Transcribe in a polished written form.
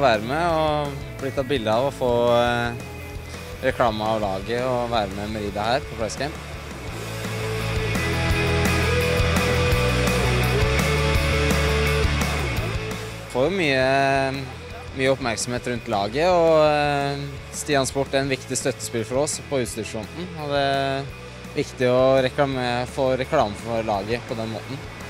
være med og bli tatt bilde av og få reklame av laget og være med Merida her på Price Camp. Får jo mye oppmerksomhet rundt laget, og Stian Sport er en viktig støttespill for oss på utstyrsfronten. Og det er viktig å få reklame for laget på den måten.